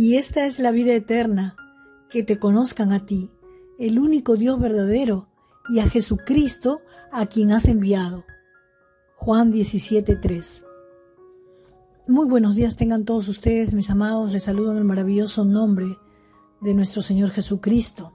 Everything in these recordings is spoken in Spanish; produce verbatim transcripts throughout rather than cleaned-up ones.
Y esta es la vida eterna, que te conozcan a ti, el único Dios verdadero, y a Jesucristo, a quien has enviado. Juan diecisiete, tres. Muy buenos días tengan todos ustedes, mis amados. Les saludo en el maravilloso nombre de nuestro Señor Jesucristo.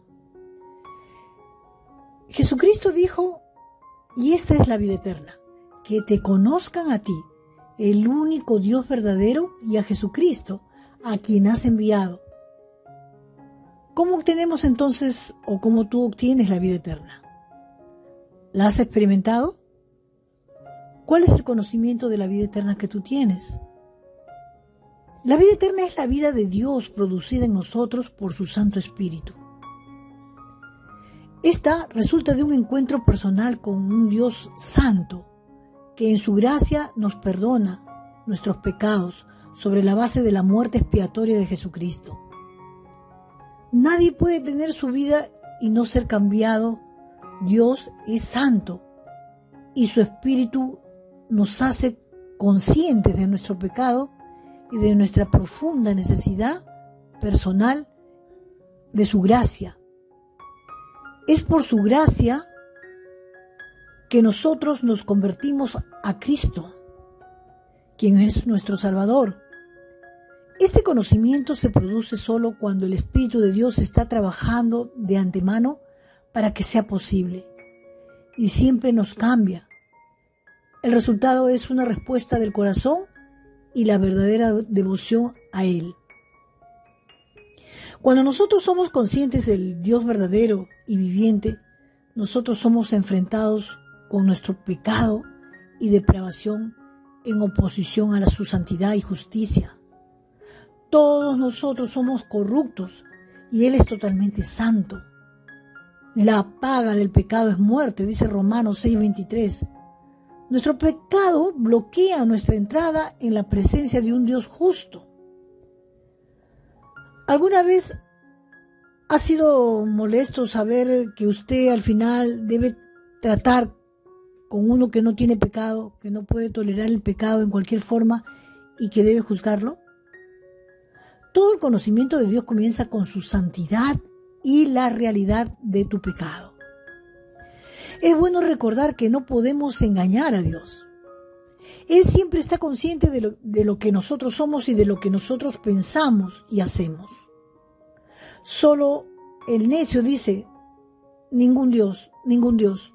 Jesucristo dijo, y esta es la vida eterna, que te conozcan a ti, el único Dios verdadero, y a Jesucristo, a quien has enviado. ¿Cómo obtenemos entonces, o cómo tú obtienes la vida eterna? ¿La has experimentado? ¿Cuál es el conocimiento de la vida eterna que tú tienes? La vida eterna es la vida de Dios producida en nosotros por su Santo Espíritu. Esta resulta de un encuentro personal con un Dios santo, que en su gracia nos perdona nuestros pecados sobre la base de la muerte expiatoria de Jesucristo. Nadie puede tener su vida y no ser cambiado. Dios es santo y su Espíritu nos hace conscientes de nuestro pecado y de nuestra profunda necesidad personal de su gracia. Es por su gracia que nosotros nos convertimos a Cristo, quien es nuestro Salvador. Este conocimiento se produce solo cuando el Espíritu de Dios está trabajando de antemano para que sea posible, y siempre nos cambia. El resultado es una respuesta del corazón y la verdadera devoción a Él. Cuando nosotros somos conscientes del Dios verdadero y viviente, nosotros somos enfrentados con nuestro pecado y depravación en oposición a la, su santidad y justicia. Todos nosotros somos corruptos y Él es totalmente santo. La paga del pecado es muerte, dice Romanos seis, veintitrés. Nuestro pecado bloquea nuestra entrada en la presencia de un Dios justo. ¿Alguna vez ha sido molesto saber que usted al final debe tratar con uno que no tiene pecado, que no puede tolerar el pecado en cualquier forma y que debe juzgarlo? Todo el conocimiento de Dios comienza con su santidad y la realidad de tu pecado. Es bueno recordar que no podemos engañar a Dios. Él siempre está consciente de lo, de lo que nosotros somos y de lo que nosotros pensamos y hacemos. Solo el necio dice, ningún Dios, ningún Dios.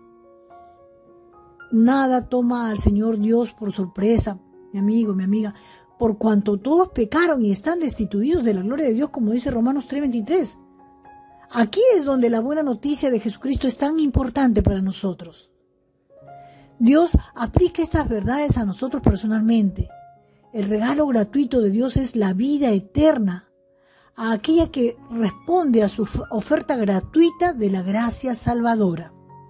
Nada toma al Señor Dios por sorpresa, mi amigo, mi amiga, por cuanto todos pecaron y están destituidos de la gloria de Dios, como dice Romanos tres, veintitrés. Aquí es donde la buena noticia de Jesucristo es tan importante para nosotros. Dios aplica estas verdades a nosotros personalmente. El regalo gratuito de Dios es la vida eterna, a aquella que responde a su oferta gratuita de la gracia salvadora.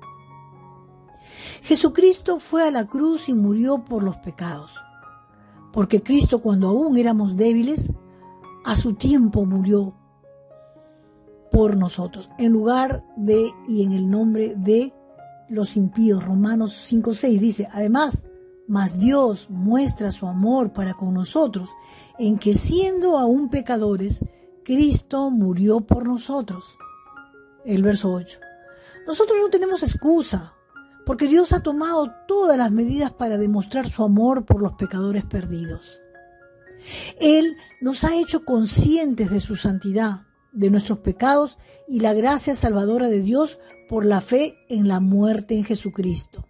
Jesucristo fue a la cruz y murió por los pecados, porque Cristo, cuando aún éramos débiles, a su tiempo murió por nosotros, en lugar de y en el nombre de los impíos. Romanos cinco, seis dice, además, mas Dios muestra su amor para con nosotros, en que siendo aún pecadores, Cristo murió por nosotros. El verso ocho. Nosotros no tenemos excusa, porque Dios ha tomado todas las medidas para demostrar su amor por los pecadores perdidos. Él nos ha hecho conscientes de su santidad, de nuestros pecados y la gracia salvadora de Dios por la fe en la muerte en Jesucristo.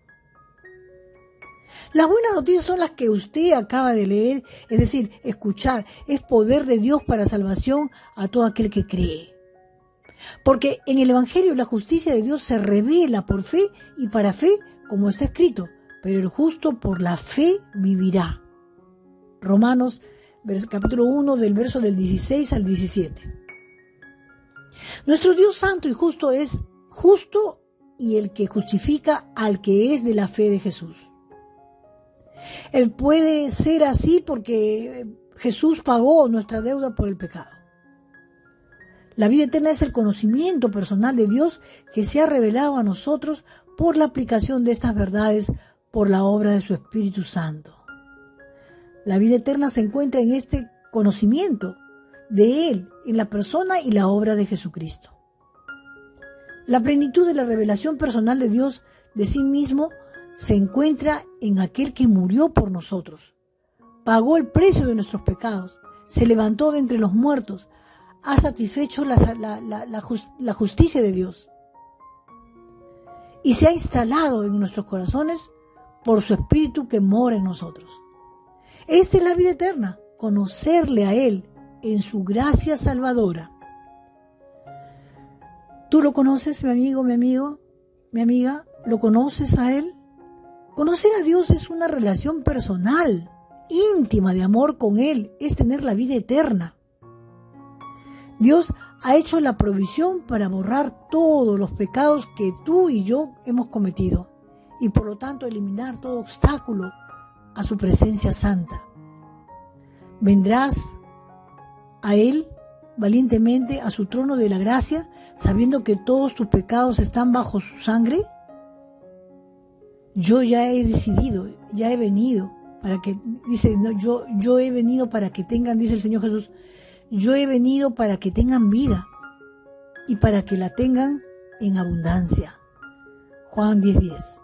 Las buenas noticias son las que usted acaba de leer, es decir, escuchar. Es poder de Dios para salvación a todo aquel que cree. Porque en el Evangelio la justicia de Dios se revela por fe y para fe, como está escrito, pero el justo por la fe vivirá. Romanos capítulo uno del verso del dieciséis al diecisiete. Nuestro Dios santo y justo es justo y el que justifica al que es de la fe de Jesús. Él puede ser así porque Jesús pagó nuestra deuda por el pecado. La vida eterna es el conocimiento personal de Dios que se ha revelado a nosotros por la aplicación de estas verdades por la obra de su Espíritu Santo. La vida eterna se encuentra en este conocimiento, de Él en la persona y la obra de Jesucristo. La plenitud de la revelación personal de Dios de sí mismo se encuentra en aquel que murió por nosotros, pagó el precio de nuestros pecados, se levantó de entre los muertos, ha satisfecho la, la, la, la, just, la justicia de Dios y se ha instalado en nuestros corazones por su Espíritu que mora en nosotros. Esta es la vida eterna, conocerle a Él en su gracia salvadora. ¿Tú lo conoces, mi amigo, mi amigo, mi amiga? ¿Lo conoces a Él? Conocer a Dios es una relación personal, íntima de amor con Él, es tener la vida eterna. Dios ha hecho la provisión para borrar todos los pecados que tú y yo hemos cometido y por lo tanto eliminar todo obstáculo a su presencia santa. Vendrás a Él valientemente a su trono de la gracia, sabiendo que todos tus pecados están bajo su sangre. Yo ya he decidido, ya he venido para que, dice, no, yo, yo he venido para que tengan, dice el Señor Jesús, yo he venido para que tengan vida y para que la tengan en abundancia. Juan diez diez.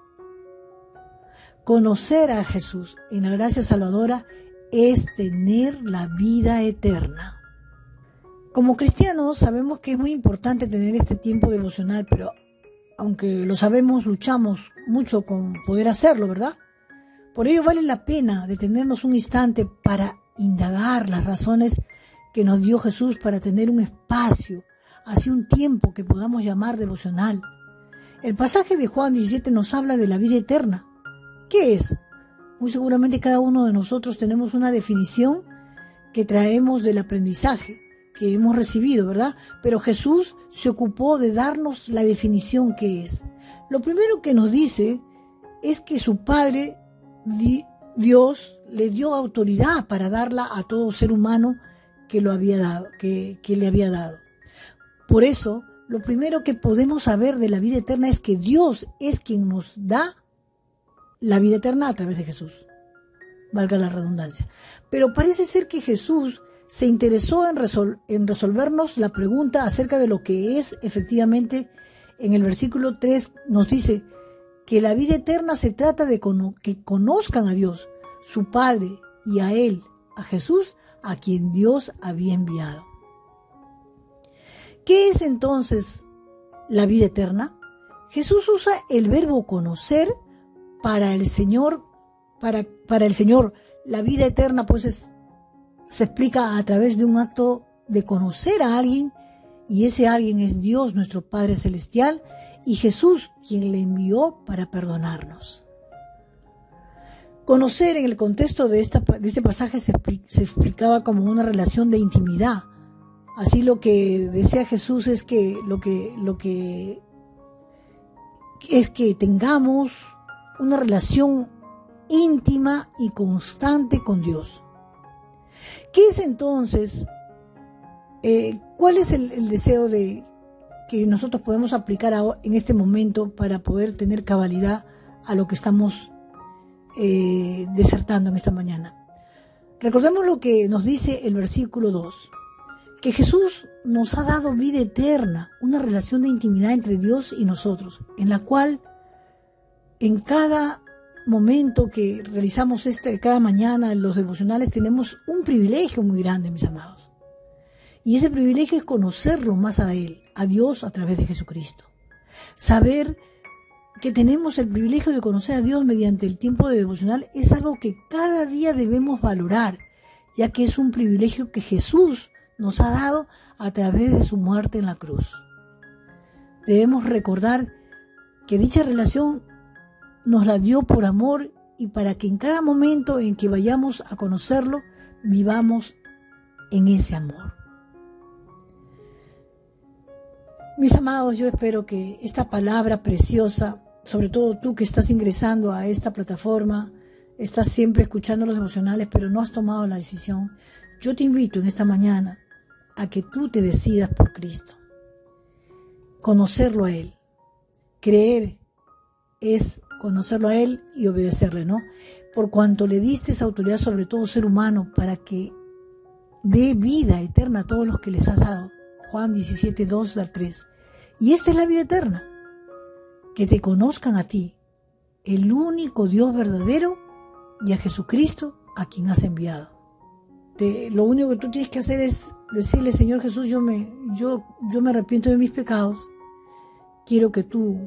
Conocer a Jesús en la gracia salvadora es tener la vida eterna. Como cristianos sabemos que es muy importante tener este tiempo devocional, pero aunque lo sabemos, luchamos mucho con poder hacerlo, ¿verdad? Por ello vale la pena detenernos un instante para indagar las razones que nos dio Jesús para tener un espacio, así un tiempo que podamos llamar devocional. El pasaje de Juan diecisiete nos habla de la vida eterna. ¿Qué es? Muy seguramente cada uno de nosotros tenemos una definición que traemos del aprendizaje que hemos recibido, ¿verdad? Pero Jesús se ocupó de darnos la definición que es. Lo primero que nos dice es que su Padre, Dios, le dio autoridad para darla a todo ser humano que lo había dado, que, que le había dado. Por eso, lo primero que podemos saber de la vida eterna es que Dios es quien nos da la vida eterna a través de Jesús. Valga la redundancia. Pero parece ser que Jesús se interesó en, resol- en resolvernos la pregunta acerca de lo que es efectivamente. En el versículo tres nos dice que la vida eterna se trata de cono- que conozcan a Dios, su Padre, y a Él, a Jesús, a quien Dios había enviado. ¿Qué es entonces la vida eterna? Jesús usa el verbo conocer para el Señor, para, para el Señor. La vida eterna pues es, se explica a través de un acto de conocer a alguien, y ese alguien es Dios, nuestro Padre Celestial, y Jesús, quien le envió para perdonarnos. Conocer en el contexto de, esta, de este pasaje se, se explicaba como una relación de intimidad. Así lo que desea Jesús es que lo que, lo que es que tengamos una relación íntima y constante con Dios. ¿Qué es entonces? Eh, ¿Cuál es el, el deseo de que nosotros podemos aplicar a, en este momento para poder tener cabalidad a lo que estamos eh, disertando en esta mañana? Recordemos lo que nos dice el versículo dos, que Jesús nos ha dado vida eterna, una relación de intimidad entre Dios y nosotros, en la cual en cada momento que realizamos este, cada mañana los devocionales, tenemos un privilegio muy grande, mis amados. Y ese privilegio es conocerlo más a Él, a Dios a través de Jesucristo. Saber que tenemos el privilegio de conocer a Dios mediante el tiempo de devocional es algo que cada día debemos valorar, ya que es un privilegio que Jesús nos ha dado a través de su muerte en la cruz. Debemos recordar que dicha relación nos la dio por amor y para que en cada momento en que vayamos a conocerlo, vivamos en ese amor. Mis amados, yo espero que esta palabra preciosa, sobre todo tú que estás ingresando a esta plataforma, estás siempre escuchando los devocionales, pero no has tomado la decisión, yo te invito en esta mañana a que tú te decidas por Cristo. Conocerlo a Él. Creer es conocerlo a Él y obedecerle, ¿no? Por cuanto le diste esa autoridad sobre todo ser humano para que dé vida eterna a todos los que les has dado. Juan diecisiete, dos al tres. Y esta es la vida eterna, que te conozcan a ti, el único Dios verdadero, y a Jesucristo a quien has enviado. Te, lo único que tú tienes que hacer es decirle: Señor Jesús, yo me, yo, yo me arrepiento de mis pecados, quiero que tú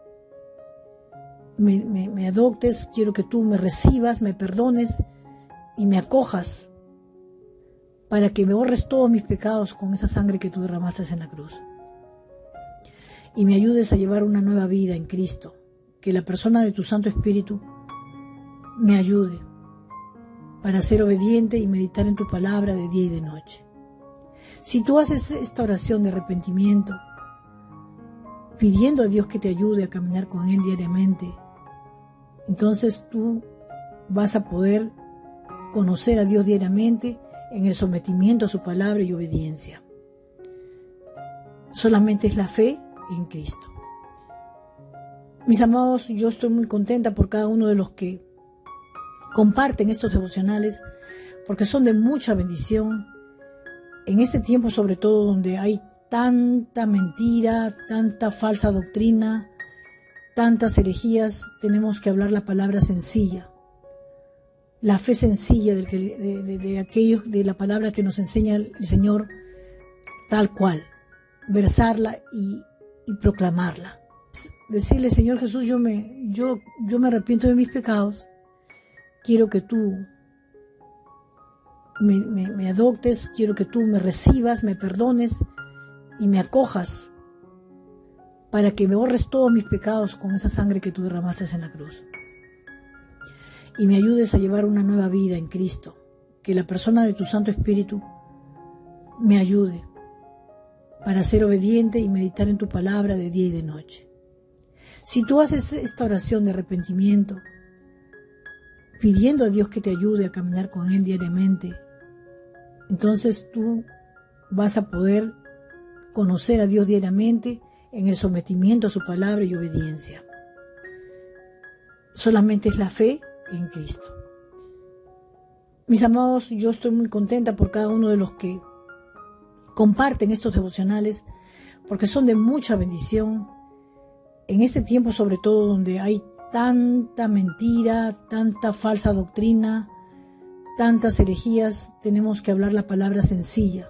me, me, me adoptes, quiero que tú me recibas, me perdones y me acojas para que me borres todos mis pecados con esa sangre que tú derramaste en la cruz. Y me ayudes a llevar una nueva vida en Cristo, que la persona de tu Santo Espíritu me ayude para ser obediente y meditar en tu palabra de día y de noche. Si tú haces esta oración de arrepentimiento, pidiendo a Dios que te ayude a caminar con Él diariamente, entonces tú vas a poder conocer a Dios diariamente en el sometimiento a su palabra y obediencia. Solamente es la fe en Cristo. Mis amados, yo estoy muy contenta por cada uno de los que comparten estos devocionales, porque son de mucha bendición en este tiempo, sobre todo donde hay tanta mentira, tanta falsa doctrina, tantas herejías. Tenemos que hablar la palabra sencilla, la fe sencilla de, de, de, de aquellos, de la palabra que nos enseña el Señor tal cual, versarla y, y proclamarla. Decirle: Señor Jesús, yo me, yo, yo me arrepiento de mis pecados, quiero que tú me, me, me adoptes, quiero que tú me recibas, me perdones y me acojas para que me borres todos mis pecados con esa sangre que tú derramaste en la cruz. Y me ayudes a llevar una nueva vida en Cristo, que la persona de tu Santo Espíritu me ayude para ser obediente y meditar en tu palabra de día y de noche. Si tú haces esta oración de arrepentimiento, pidiendo a Dios que te ayude a caminar con Él diariamente, entonces tú vas a poder conocer a Dios diariamente en el sometimiento a su palabra y obediencia. Solamente es la fe en Cristo. Mis amados, yo estoy muy contenta por cada uno de los que comparten estos devocionales, porque son de mucha bendición en este tiempo, sobre todo donde hay tanta mentira, tanta falsa doctrina, tantas herejías. Tenemos que hablar la palabra sencilla,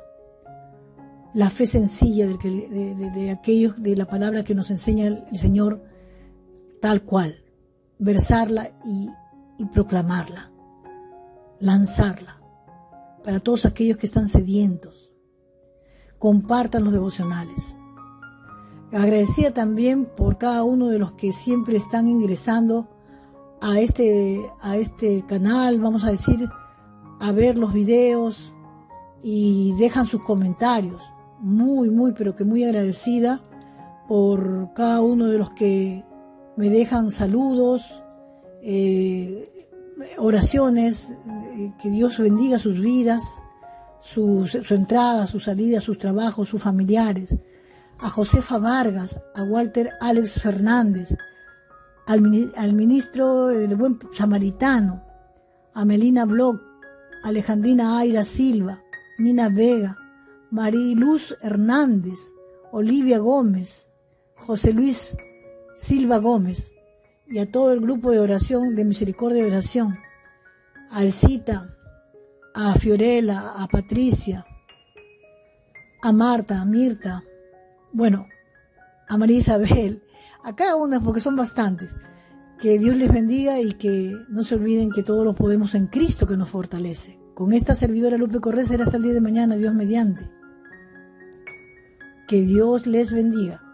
la fe sencilla de, de, de, de aquellos, de la palabra que nos enseña el, el Señor tal cual, versarla y, y proclamarla, lanzarla para todos aquellos que están sedientos. Compartan los devocionales. Agradecida también por cada uno de los que siempre están ingresando a este, a este canal, vamos a decir, a ver los videos y dejan sus comentarios. Muy, muy, pero que muy agradecida por cada uno de los que me dejan saludos, eh, oraciones, eh, que Dios bendiga sus vidas, su, su entrada, su salida, sus trabajos, sus familiares. A Josefa Vargas, a Walter Alex Fernández, al, al ministro del Buen Samaritano, a Melina Bloch, Alejandrina Aira Silva, Nina Vega, Mariluz Hernández, Olivia Gómez, José Luis Silva Gómez, y a todo el grupo de oración, de misericordia de oración, a Alcita, a Fiorella, a Patricia, a Marta, a Mirta, bueno, a María Isabel, a cada una, porque son bastantes. Que Dios les bendiga y que no se olviden que todo lo podemos en Cristo que nos fortalece. Con esta servidora Lupe Correa será hasta el día de mañana, Dios mediante. Que Dios les bendiga.